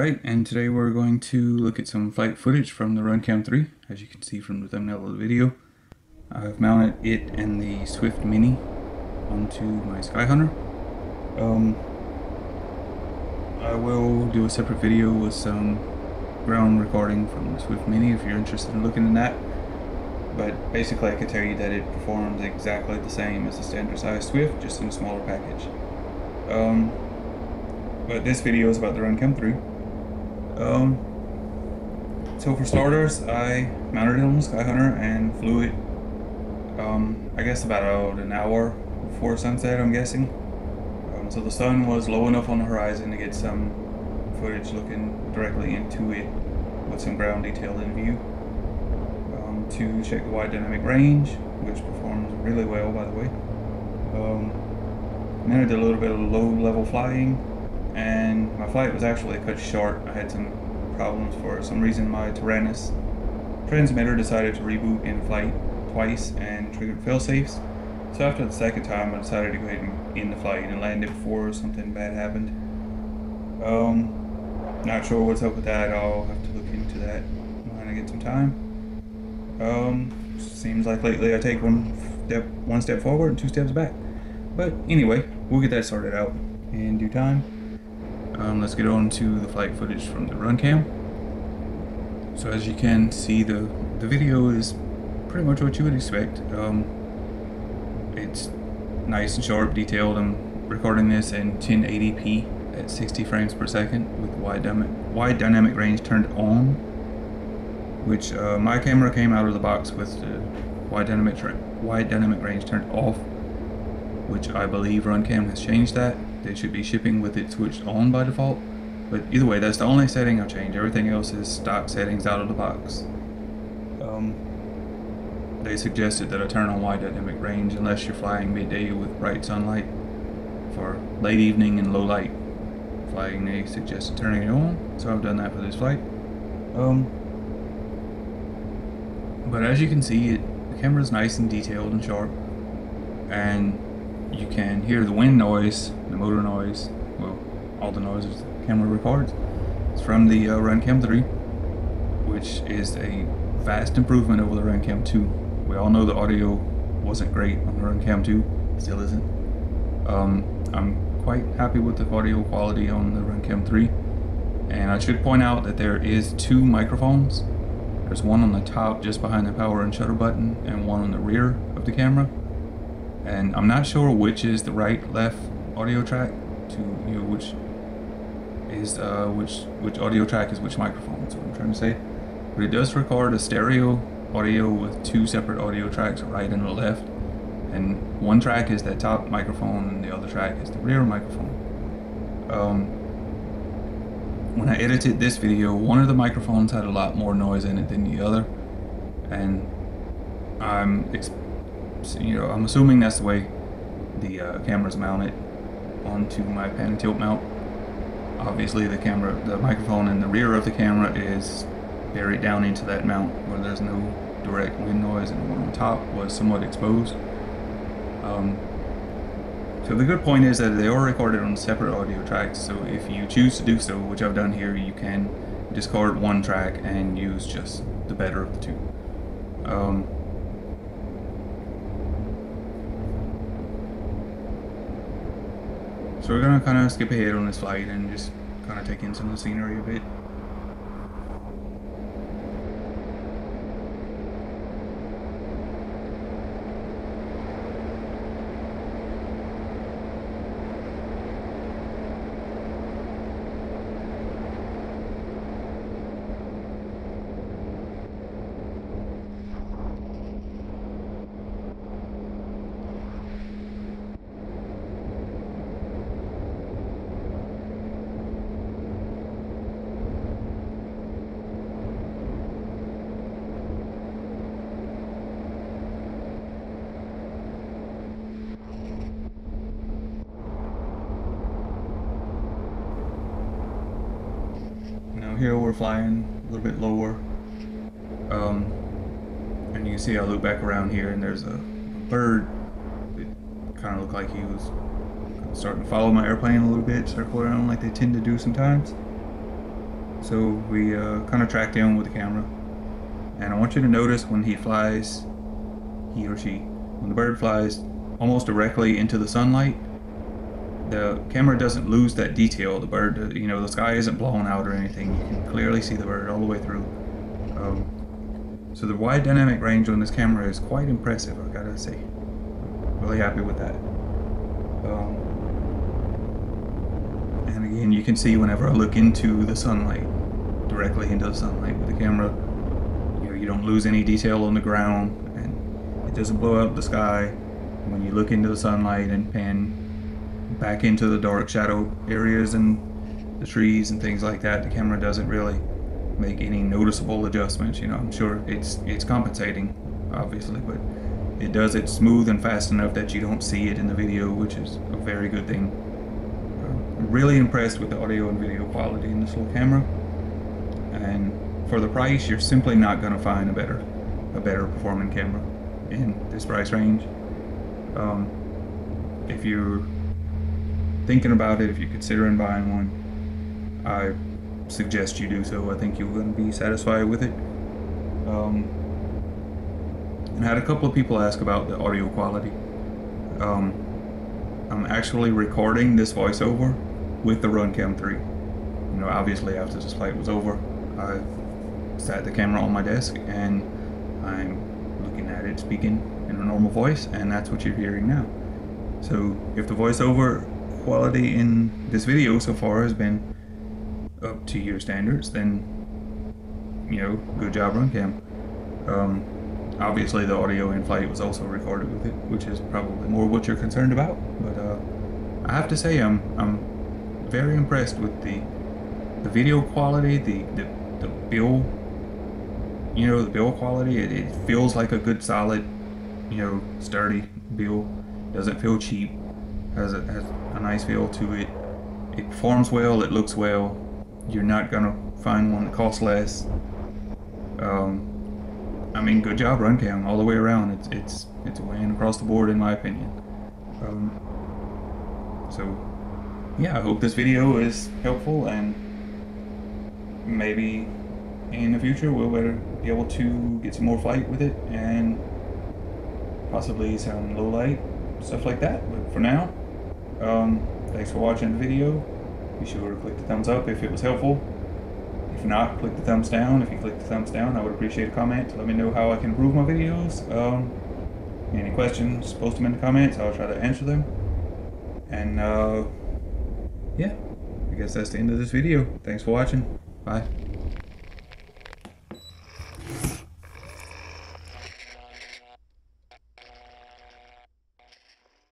Alright, and today we're going to look at some flight footage from the Runcam 3. As you can see from the thumbnail of the video, I've mounted it and the Swift Mini onto my Skyhunter. I will do a separate video with some ground recording from the Swift Mini if you're interested in looking at that. But basically I can tell you that it performs exactly the same as the standard size Swift, just in a smaller package. But this video is about the Runcam 3. So for starters, I mounted it on the Skyhunter and flew it, I guess about an hour before sunset, I'm guessing. So the sun was low enough on the horizon to get some footage looking directly into it with some ground detail in view. To check the wide dynamic range, which performs really well, by the way. Then I did a little bit of low level flying, and my flight was actually cut short. I had some problems for some reason. My Tyrannus transmitter decided to reboot in flight twice and triggered fail-safes. So after the second time I decided to go ahead and end the flight and land it before something bad happened. Not sure what's up with that. I'll have to look into that when I get some time. Seems like lately I take one step forward and two steps back. But anyway, we'll get that sorted out in due time. Let's get on to the flight footage from the Runcam. So as you can see, the video is pretty much what you would expect. It's nice and sharp, detailed. I'm recording this in 1080p at 60 frames per second with wide dynamic range turned on, which my camera came out of the box with the wide dynamic range turned off, which I believe Runcam has changed that. They should be shipping with it switched on by default, but either way, that's the only setting I've changed. Everything else is stock settings out of the box. They suggested that I turn on wide dynamic range unless you're flying midday with bright sunlight. For late evening and low light flying, they suggested turning it on, so I've done that for this flight. But as you can see, the camera's nice and detailed and sharp, and you can hear the wind noise, the motor noise, well, all the noises the camera records. It's from the Runcam 3, which is a vast improvement over the Runcam 2. We all know the audio wasn't great on the Runcam 2, still isn't. I'm quite happy with the audio quality on the Runcam 3, and I should point out that there is two microphones. There's one on the top just behind the power and shutter button, and one on the rear of the camera. And I'm not sure which is the right-left audio track, which audio track is which microphone. That's what I'm trying to say. But it does record a stereo audio with two separate audio tracks, right and the left. And one track is that top microphone, and the other track is the rear microphone. When I edited this video, one of the microphones had a lot more noise in it than the other, and I'm assuming that's the way the camera's mounted onto my pan and tilt mount. Obviously the microphone in the rear of the camera is buried down into that mount where there's no direct wind noise, and the one on top was somewhat exposed. So the good point is that they are recorded on separate audio tracks, so if you choose to do so, which I've done here, you can discard one track and use just the better of the two. So we're gonna kind of skip ahead on this flight and just kind of take in some of the scenery a bit. Here we're flying a little bit lower, and you can see I look back around here and there's a bird. It kind of looked like he was starting to follow my airplane a little bit, circle around like they tend to do sometimes. So we kind of tracked him with the camera, and I want you to notice when he flies, he or she, when the bird flies almost directly into the sunlight, the camera doesn't lose that detail. The bird, you know, the sky isn't blown out or anything. You can clearly see the bird all the way through. So the wide dynamic range on this camera is quite impressive, I gotta say. Really happy with that. And again, you can see whenever I look into the sunlight, directly into the sunlight with the camera, you know, you don't lose any detail on the ground, and it doesn't blow out the sky. When you look into the sunlight and pan back into the dark shadow areas and the trees and things like that, the camera doesn't really make any noticeable adjustments. You know, I'm sure it's compensating, obviously, but it does it smooth and fast enough that you don't see it in the video, which is a very good thing. I'm really impressed with the audio and video quality in this little camera, and for the price, you're simply not going to find a better performing camera in this price range. If you're thinking about it, if you're considering buying one, I suggest you do so. I think you're going to be satisfied with it. And I had a couple of people ask about the audio quality. I'm actually recording this voiceover with the Runcam 3. You know, obviously after this flight was over, I sat the camera on my desk and I'm looking at it speaking in a normal voice, and that's what you're hearing now. So if the voiceover quality in this video so far has been up to your standards, then, you know, good job, Runcam. Obviously the audio in flight was also recorded with it, which is probably more what you're concerned about, but I have to say I'm very impressed with the video quality, the bill, you know, the bill quality. It feels like a good, solid, you know, sturdy bill. Doesn't feel cheap. Has a nice feel to it. It performs well. It looks well. You're not gonna find one that costs less. I mean, good job, Runcam, all the way around. It's a win across the board, in my opinion. So yeah, I hope this video is helpful, and maybe in the future we'll be able to get some more flight with it and possibly some low light stuff like that. But for now, thanks for watching the video. Be sure to click the thumbs up if it was helpful. If not, click the thumbs down. If you click the thumbs down, I would appreciate a comment to let me know how I can improve my videos. Any questions, post them in the comments. I'll try to answer them. And yeah, I guess that's the end of this video. Thanks for watching. Bye.